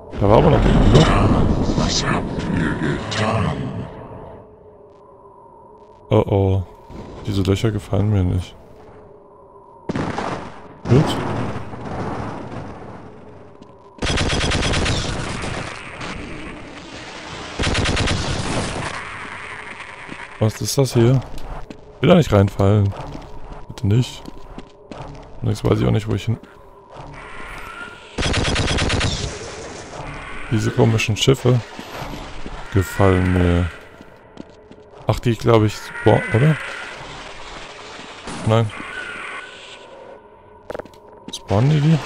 Da war aber noch ein Loch. Was habt ihr getan? Oh oh. Diese Löcher gefallen mir nicht. Gut. Was ist das hier? Ich will da nicht reinfallen. Bitte nicht. Und jetzt weiß ich auch nicht, wo ich hin... Diese komischen Schiffe gefallen mir. Ach, die glaube ich... Boah, oder? Nein. Spawnen die?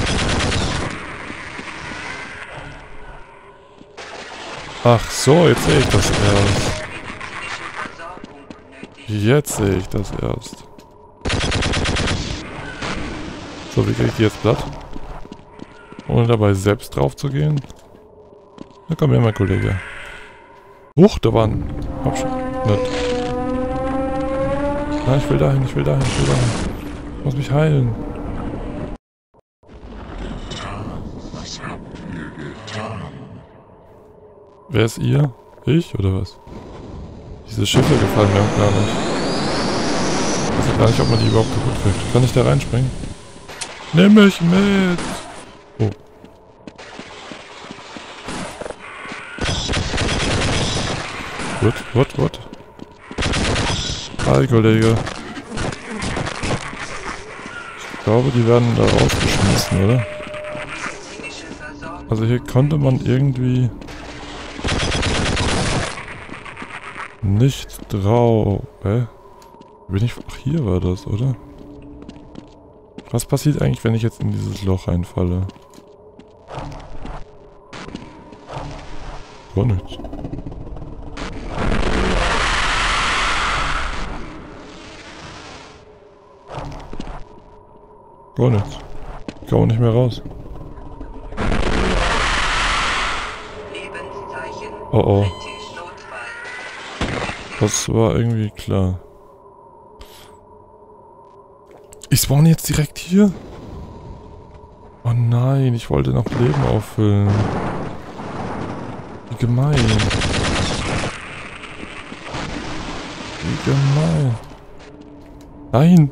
Ach so, jetzt sehe ich das erst. Jetzt sehe ich das erst. So, wie kriege ich die jetzt platt? Ohne dabei selbst drauf zu gehen? Na komm her, mein Kollege. Huch, da war ein Abschnitt. Nein, ich will dahin, ich will dahin, ich will dahin. Ich muss mich heilen. Was habt ihr getan? Wer ist ihr? Ich oder was? Diese Schiffe gefallen mir auch gar nicht. Ich weiß auch gar nicht, ob man die überhaupt kaputt kriegt. Kann ich da reinspringen? Nimm mich mit! Oh. What? Hi, Kollege. Ich glaube, die werden da rausgeschmissen, oder? Also hier konnte man irgendwie... nicht drauf. Hä? Bin ich... Ach, hier war das, oder? Was passiert eigentlich, wenn ich jetzt in dieses Loch reinfalle? Gar nichts. Gar nichts. Ich komme nicht mehr raus. Oh oh. Das war irgendwie klar. Ich spawn jetzt direkt hier? Oh nein, ich wollte noch Leben auffüllen. Wie gemein. Wie gemein. Nein.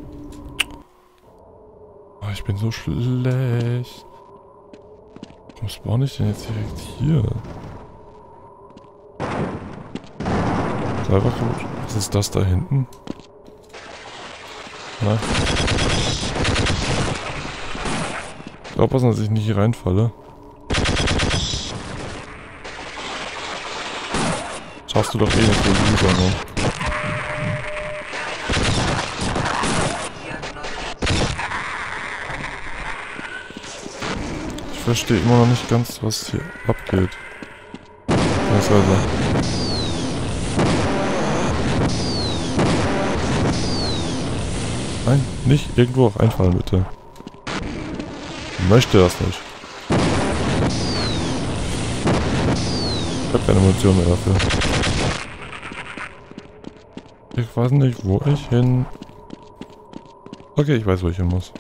Oh, ich bin so schlecht. Warum spawn ich denn jetzt direkt hier? Einfach gut. Was ist das da hinten? Na? Ich aufpassen, dass ich nicht hier reinfalle. Schaffst du doch eh nicht, so Loser, ne? Ich verstehe immer noch nicht ganz, was hier abgeht. Nein, nicht irgendwo auch einfallen, bitte. Ich möchte das nicht. Ich habe keine Munition mehr dafür. Ich weiß nicht, wo ich hin... Okay, ich weiß, wo ich hin muss.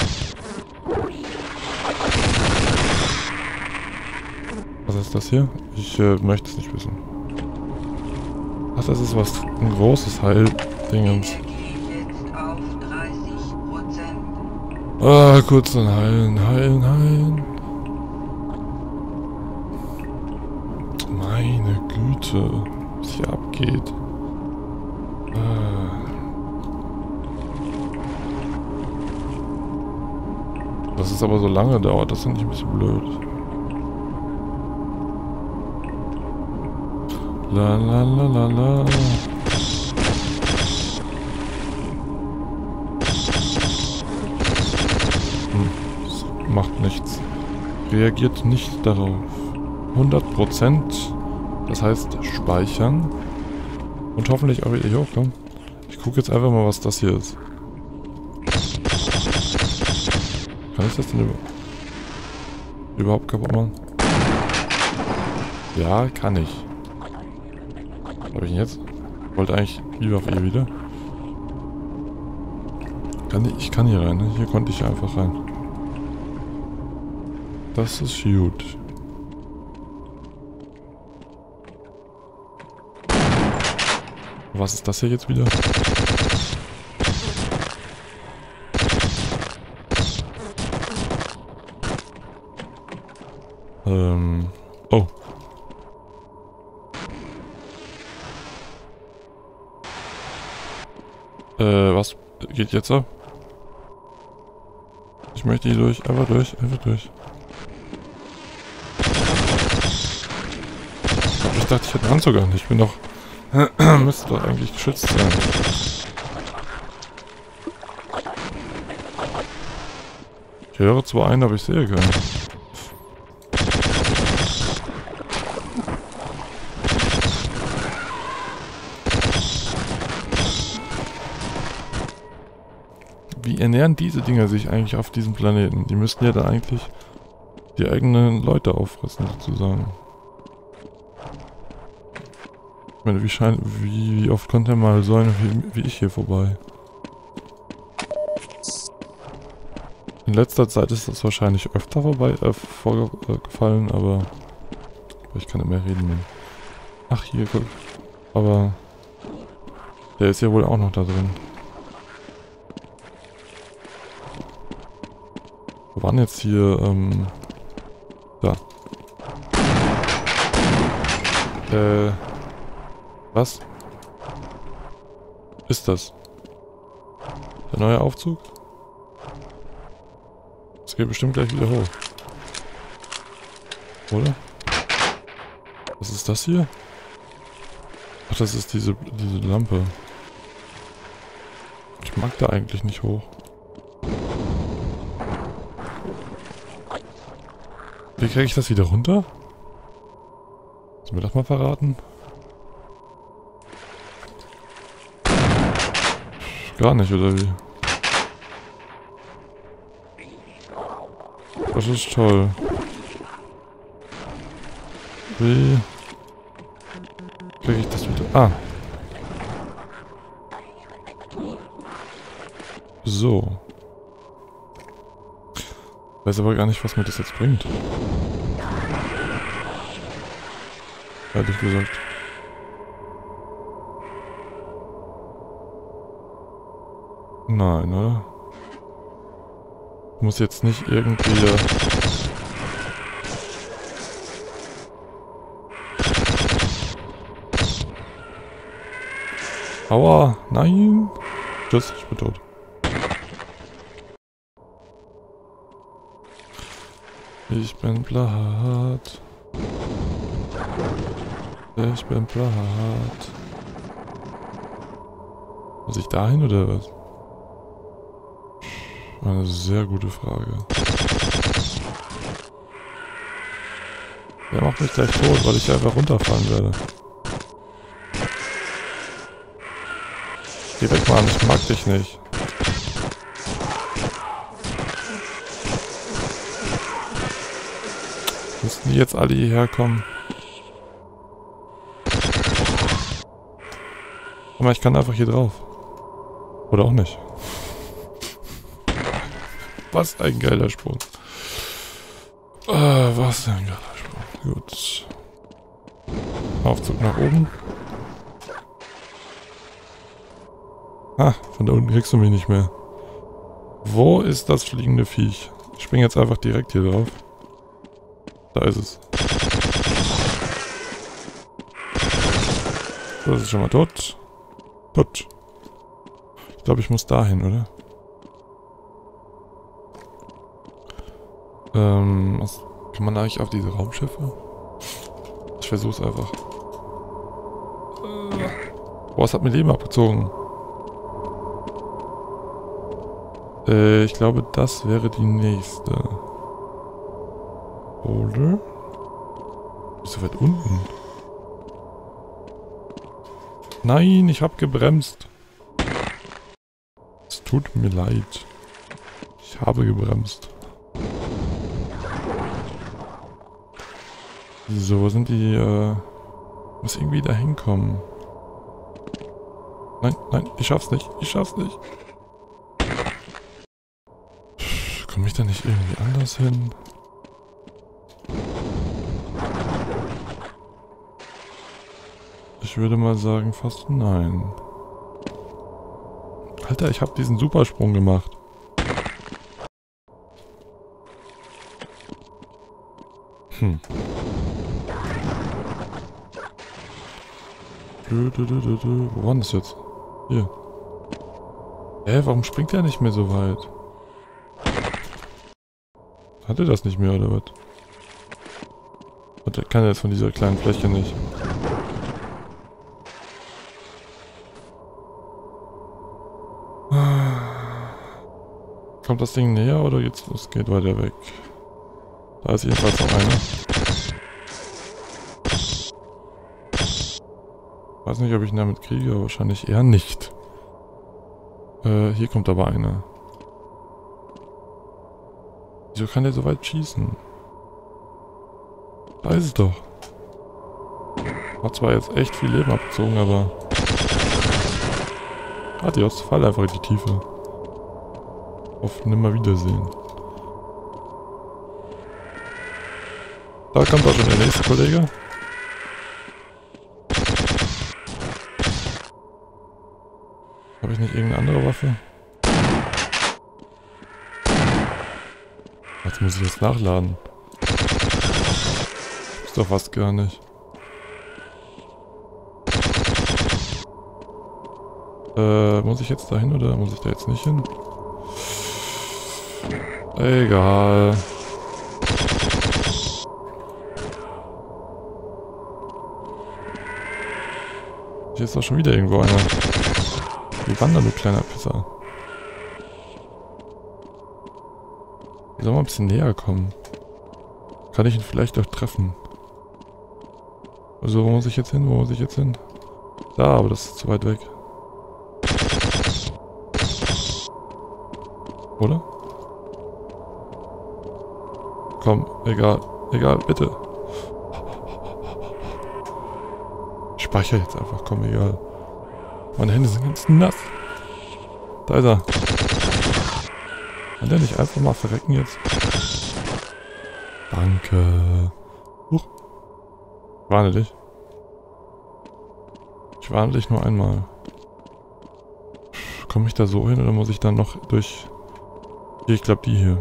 Was ist das hier? Ich möchte es nicht wissen. Ach, das ist was... ein großes Heildingens. Ah, kurz dann heilen. Meine Güte, was hier abgeht. Dass es aber so lange dauert, das finde ich ein bisschen blöd. La la la la la. Macht nichts. Reagiert nicht darauf. 100%. Das heißt speichern. Und hoffentlich auch wieder hier hochkommen. Ich gucke jetzt einfach mal, was das hier ist. Kann ich das denn überhaupt kaputt machen? Ja, kann ich. Was habe ich denn jetzt? Ich wollte eigentlich lieber auf ihr wieder. Ich kann hier rein, ne? Hier konnte ich einfach rein. Das ist gut. Was ist das hier jetzt wieder? Oh. Was geht jetzt ab? Ich möchte hier durch, einfach durch, einfach durch. Ich dachte, ich hätte einen Anzug an. Ich bin doch... müsste doch eigentlich geschützt sein. Ich höre zwar einen, aber ich sehe keinen. Wie ernähren diese Dinger sich eigentlich auf diesem Planeten? Die müssten ja da eigentlich die eigenen Leute auffressen, sozusagen. Ich meine, wie oft kommt er mal so einer wie ich hier vorbei? In letzter Zeit ist das wahrscheinlich öfter vorgefallen, aber ich kann nicht mehr reden. Mann. Ach, hier, guck. Aber der ist ja wohl auch noch da drin. Wir waren jetzt hier, da. Was? Ist das? Der neue Aufzug? Das geht bestimmt gleich wieder hoch. Oder? Was ist das hier? Ach, das ist diese Lampe. Ich mag da eigentlich nicht hoch. Wie kriege ich das wieder runter? Sollen wir das mal verraten? Gar nicht, oder wie? Das ist toll. Wie kriege ich das wieder? Ah. So. Weiß aber gar nicht, was mir das jetzt bringt. Ehrlich gesagt. Nein, oder? Ich muss jetzt nicht irgendwie... Aua, nein! Tschüss, ich bin tot. Ich bin platt. Ich bin platt. Muss ich dahin oder was? Eine sehr gute Frage. Der macht mich gleich tot, weil ich einfach runterfahren werde. Geh weg, Mann, ich mag dich nicht. Müssten die jetzt alle hierher kommen? Aber ich kann einfach hier drauf. Oder auch nicht. Was ein geiler Sprung. Was ein geiler Sprung. Gut. Aufzug nach oben. Ah, von da unten kriegst du mich nicht mehr. Wo ist das fliegende Viech? Ich springe jetzt einfach direkt hier drauf. Da ist es. Das ist schon mal tot. Tot. Ich glaube, ich muss dahin, oder? Was kann man eigentlich auf diese Raumschiffe? Ich versuch's einfach. Boah, es hat mir Leben abgezogen. Ich glaube, das wäre die nächste. Oder? So weit unten. Nein, ich habe gebremst. Es tut mir leid. Ich habe gebremst. So, wo sind die, muss irgendwie da hinkommen. Nein, nein, ich schaff's nicht. Ich schaff's nicht. Komme ich da nicht irgendwie anders hin? Ich würde mal sagen, fast nein. Alter, ich habe diesen Supersprung gemacht. Wo war das jetzt? Hier. Warum springt der nicht mehr so weit? Hat er das nicht mehr, oder was? Und kann er jetzt von dieser kleinen Fläche nicht? Kommt das Ding näher oder geht's? Es geht weiter weg. Da ist jedenfalls noch einer. Weiß nicht, ob ich ihn damit kriege, aber wahrscheinlich eher nicht. Hier kommt aber einer. Wieso kann der so weit schießen? Da ist es doch. Hat zwar jetzt echt viel Leben abgezogen, aber... Adios, fall einfach in die Tiefe. Auf Nimmerwiedersehen. Da kommt auch schon der nächste Kollege. Habe ich nicht irgendeine andere Waffe? Jetzt muss ich das nachladen. Ist doch fast gar nicht. Muss ich jetzt dahin oder muss ich da jetzt nicht hin? Egal. Hier ist doch schon wieder irgendwo einer. Wie wandern, du kleiner Pisser. Ich soll mal ein bisschen näher kommen. Kann ich ihn vielleicht auch treffen? Also, wo muss ich jetzt hin? Wo muss ich jetzt hin? Da, aber das ist zu weit weg. Oder? Komm, egal. Egal, bitte. Ich speichere jetzt einfach, komm, egal. Meine Hände sind ganz nass. Da ist er. Kann der nicht einfach mal verrecken jetzt? Danke. Huch. Ich warne dich. Ich warne dich nur einmal. Komme ich da so hin oder muss ich dann noch durch... Hier, ich glaube die hier.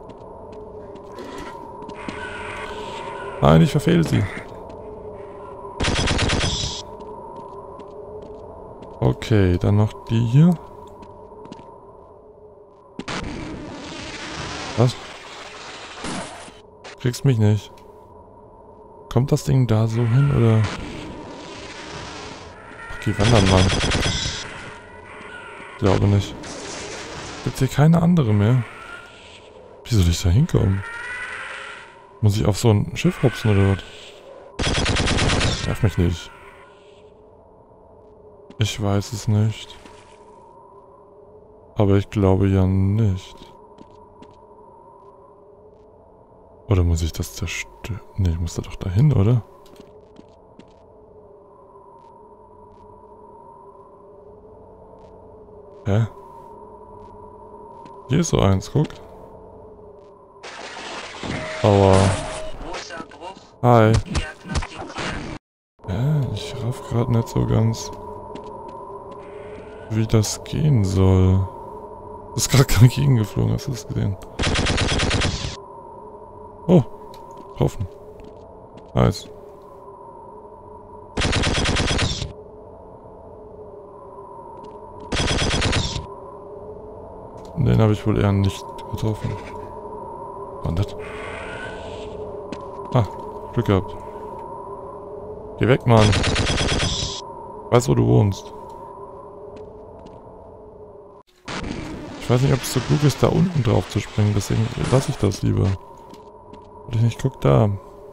Nein, ich verfehle sie. Okay, dann noch die hier. Was? Kriegst mich nicht. Kommt das Ding da so hin, oder? Okay, wandern mal. Ich glaube nicht. Gibt's hier keine andere mehr? Wie soll ich da hinkommen? Muss ich auf so ein Schiff hopsen, oder was? Darf mich nicht. Ich weiß es nicht. Aber ich glaube ja nicht. Oder muss ich das zerstören? Ne, ich muss da doch dahin, oder? Hä? Hier ist so eins, guck. Aua. Hi. Ich raff gerade nicht so ganz, wie das gehen soll. Du bist gerade gegengeflogen, hast du das gesehen? Oh, getroffen. Nice. Den habe ich wohl eher nicht getroffen. Was das? Ah, Glück gehabt. Geh weg, Mann. Weißt, wo du wohnst. Ich weiß nicht, ob es so klug ist, da unten drauf zu springen, deswegen lasse ich das lieber. Und ich nicht, guck da.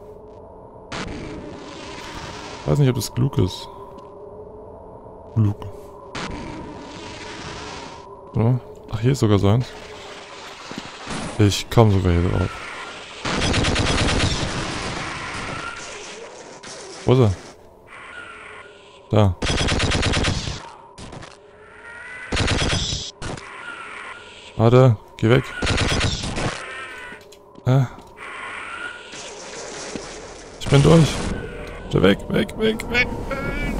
Ich weiß nicht, ob es klug ist. Klug. Oder? Ach, hier ist sogar so eins. Ich komme sogar hier drauf. Wo ist er? Da. Warte, geh weg. Ich bin durch. Weg, weg, weg, weg, weg.